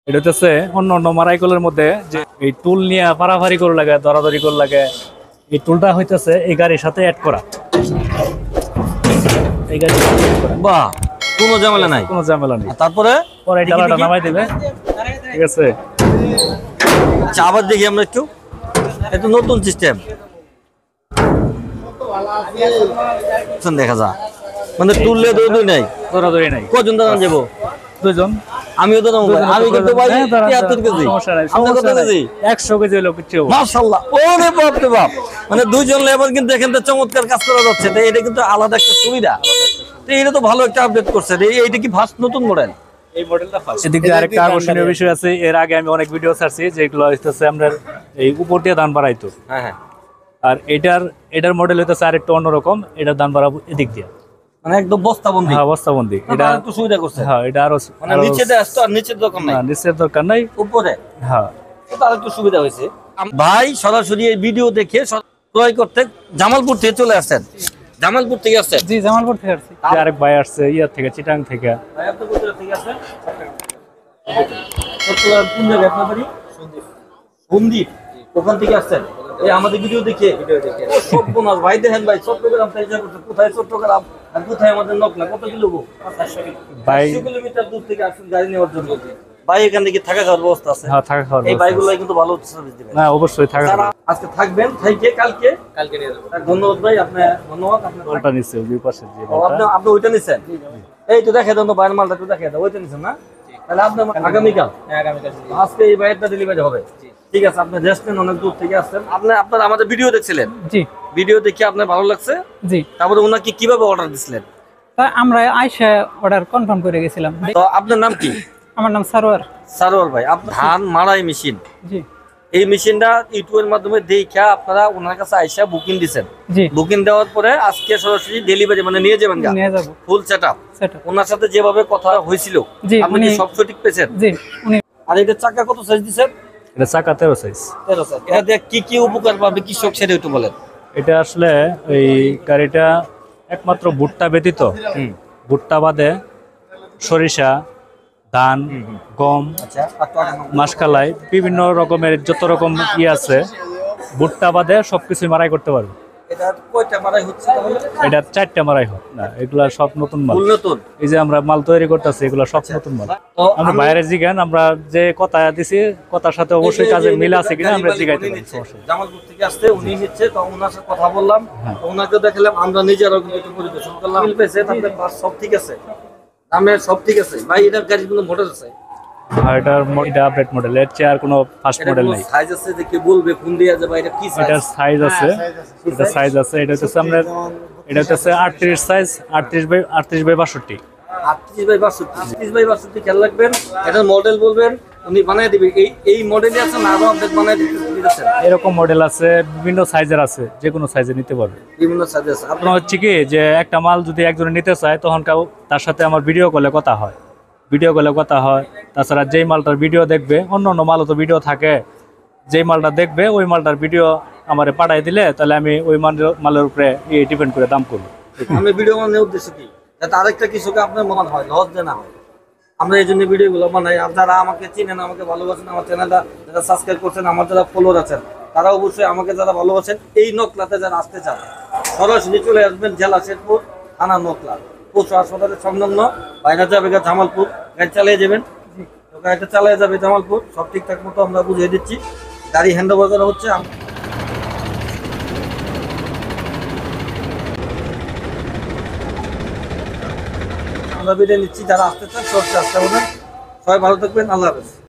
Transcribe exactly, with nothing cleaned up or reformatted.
এটা হচ্ছে অন্য অন্য মারাইকলের মধ্যে যে এই টুল নিয়ে পারাপারি করে লাগে দরাদরি করে লাগে এই টুলটা হইতেছে এই গাড়ির সাথে অ্যাড করা এই গাড়ির সাথে add করা। বাহ, কোনো ঝামেলা নাই। কোনো ঝামেলা নেই। তারপরে পরে এই ডালাটা নামাই দিবে, ঠিক আছে। আচ্ছা, আবার দেখি আমরা একটু, এটা নতুন সিস্টেম দেখা যায়, মানে তুললে দৌড়ই নাই, দরাদরি নাই। কজন দাঁড়ান যাবো? দুজন। আমিও তো নামবো ভাই। আমি কিন্তু ভাই হ্যাঁ, দাঁড়ান, তিয়াত্তর কেজি, সমস্যা নাই, আপনি কত সমস্যা নাই। কেজি? একশো কেজি হলো কিচ্ছু হবে না। মাশাআল্লাহ, ওরে বাপ রে বাপ, মানে দুইজন লেবার কিন্তু এখান থেকে চমৎকার কাজ করা যাচ্ছে। তো এটা কিন্তু আলাদা একটা সুবিধা। তো এটা তো ভালো একটা আপডেট করছে। এই- এইটা কি ফার্স্ট নতুন মডেল? এই মডেলটা ফার্স্ট। এদিকে আরেকটা আকর্ষণীয় বিষয় আছে, এর আগে আমি অনেক ভিডিও ছাড়ছি যেগুলো হইতেছে আমরা এই উপর দিয়ে দান বাড়াইতো। হ্যাঁ হ্যাঁ, আর এটার এটার মডেল হইতেছে আরেকটু অন্যরকম, এটার দান বাড়াবো এদিক দিয়ে। মানে একদম বস্তাবন্দি। হ্যাঁ, অবস্থাবন্দি। এটা এটা একটু সুবিধা করছে। হ্যাঁ, এটা আরো মানে নিচে দেয় তো, আর নিচের দরকার নাই, না, নিচের দরকার নাই। উপরে হ্যাঁ, তো আর একটু সুবিধা হয়েছে। ভাই সরাসরি এই ভিডিও দেখে ক্রয় করতে জামালপুর থেকে চলে আসছেন। জামালপুর থেকে আসছেন? জি, জামালপুর থেকে আসছি। যে আরেক ভাই আসছে ইয়ার থেকে, চিটাং থেকে। ভাই আপনি কোথা থেকে আসছেন? চট্টগ্রাম কোন জায়গায় আপনার বাড়ি? সন্দ্বীপ। সন্দ্বীপ, ওখান থেকে আসছেন এই আমাদের ভিডিও দেখে? ভিডিও দেখে। ও সর্বনাশ ভাই, দেখেন ভাই, চট্টগ্রাম থেকে যা করছে, কোথায় চট্টগ্রাম আর কোথায় আমাদের নকলা, কত কিলো গো? চারশো ভাই কিলোমিটার দূর থেকে আসছেন গাড়ি নেওয়ার জন্য। ভাই এখান থেকে থাকা খাওয়ার ব্যবস্থা আছে? হ্যাঁ, থাকা খাওয়ার এই ব্যবস্থা বাইকগুলো আছে। কিন্তু ভালো সার্ভিস দিবেন। না, অবশ্যই থাকা যারা খাওয়ার। আজকে থাকবেন থেকে কালকে কালকে নিয়ে যাবেন। ধন্যবাদ ভাই, আপনি ধন্যবাদ। আপনি বলটা নিচ্ছে দুই পাশে যে ও, বলটা। আপনি আপনি ওইটা নিছেন? এই তো দেখে দেন তো বাইরের মালটা, একটু দেখে দেন, ওইটা নিছেন না? তাহলে আপনি আগামীকাল আগামীকাল আজকে এই বাইকটা ডেলিভারি হবে। ঠিক আছে, আপনি রেস্ট নেন, অনেক দূর থেকে আসছেন। আপনি আপনার আমাদের ভিডিও দেখছিলেন? জি ভিডিও দেখে আপনার ভালো লাগছে, জি। তারপরে ওনাকে কিভাবে অর্ডার দিছিলেন? তা আমরা আইসা অর্ডার কনফার্ম করে গেছিলাম। তো আপনার নাম কি? আমার নাম সারোয়ার। সারোয়ার ভাই, আপনার ধান মাড়াই মেশিন, জি এই মেশিনটা ইউটিউবের মাধ্যমে দেখা আপনারা ওনার কাছে আইসা বুকিং দিছেন। জি। বুকিং দেওয়ার পরে আজকে সরাসরি ডেলিভারি মানে নিয়ে যাবেন, নিয়ে যাবো ফুল সেটআপ। সেটা। ওনার সাথে যেভাবে কথা হয়েছিল জি, আপনি কি উনি- সব সঠিক পেয়েছেন? জি উনি আর এটা চাকা কত সাইজ দিচ্ছেন? এটা চাকা তেরো সাইজ। তেরো সাইজ। এটা দিয়ে কি কি উপকার পাবে কৃষক, সেটা একটু বলেন। এটা আসলে এই গাড়িটা একমাত্র ভুট্টা ব্যতীত, ভুট্টা বাদে সরিষা, ধান, গম, আচ্ছা, আর তো আগে নাও। মাসকালাই, বিভিন্ন রকমের যত রকম ই আছে ভুট্টা বাদে সবকিছু মারাই করতে পারবে। এটা কয়টা মারাই হচ্ছে তাহলে? এটা চারটা মারাই হয় না, এগুলা সব নতুন মাল। ফুল নতুন। এই যে আমরা মাল তৈরি করতেছি এগুলা সব নতুন মাল। তো আমরা আমি- বাইরে জিগান, আমরা যে কথা দিছি কথার সাথে অবশ্যই কাজে মিল আছে কিনা আমরা জিগাইতে পারি, সমস্যা নেই। জামালপুর থেকে আসছে, উনি নিচ্ছে, তো ওনার সাথে কথা বললাম, তো ওনাকে দেখালাম, আমরা নিজেরাও কিন্তু একটু পরিদর্শন করলাম। মিল পেয়েছে, তারপরে পাঁচ সব ঠিক আছে, দামের সব ঠিক আছে। ভাই এটার গাড়ির কোনো মডেল আছে? আর এটার ম- এটা আপডেট মডেল, এর চেয়ে আর কোনো ফার্স্ট এটা মডেল কোনো নেই। সাইজ আছে যে কে বলবে কোন দিয়ে যাবে, এটা কি সাইজ? এটার সাইজ আছে, এটা সাইজ আছে। এটা হচ্ছে আমরা এটা হচ্ছে আটত্রিশ সাইজ, আটত্রিশ বাই আটত্রিশ বাই বাষট্টি। আটত্রিশ বাই বাষট্টি। আটত্রিশ বাই বাষট্টি খেয়াল রাখবেন, এটার মডেল বলবেন, উনি বানিয়ে দিবে। এই এই মডেলই আছে না আরো আপডেট বানিয়ে দিতেছেন? এরকম মডেল আছে, বিভিন্ন সাইজের আছে, যে কোনো সাইজে নিতে পারবে। বিভিন্ন সাইজ আছে। আপনার আপনার হচ্ছে কি যে একটা মাল যদি একজনে নিতে চায় তখন কাউ তার সাথে আমার ভিডিও কলে কথা হয়, ভিডিও কলে কথা হয়। তাছাড়া যেই মালটার ভিডিও দেখবে, অন্য অন্য মালও তো ভিডিও থাকে, যেই মালটা দেখবে ওই মালটার ভিডিও আমারে পাঠাই দিলে তাহলে আমি ওই মালের মালের উপরে ডিপেন্ড করে দাম করবো। আমি ভিডিও বানানোর উদ্দেশ্য কি, যাতে আরেকটা কৃষকে আপনার মনে হয় লস যে না হয়। আমরা এই জন্য ভিডিওগুলো বানাই। আর যারা আমাকে চিনেন, আমাকে ভালোবাসেন, আমার চ্যানেলটা যারা সাবস্ক্রাইব করছেন, আমার যারা ফলোয়ার আছেন, তারা অবশ্যই আমাকে যারা ভালোবাসেন, এই নকলাতে যারা আসতে চান সরাসরি চলে আসবেন জেলা শেরপুর, থানা নকলা, পশু হাসপাতালের সংলগ্ন। বাইরে যাবে গা জামালপুর, গাড়ি চালিয়ে যাবেন, তো গাড়িটা চালিয়ে যাবে জামালপুর। সব ঠিকঠাক মতো আমরা বুঝিয়ে দিচ্ছি। গাড়ি হ্যান্ড ওভার করা হচ্ছে। আমরা বিদায় নিচ্ছি। যারা আসতে চান সব আসতে হবে না। সবাই ভালো থাকবেন, আল্লাহ হাফেজ।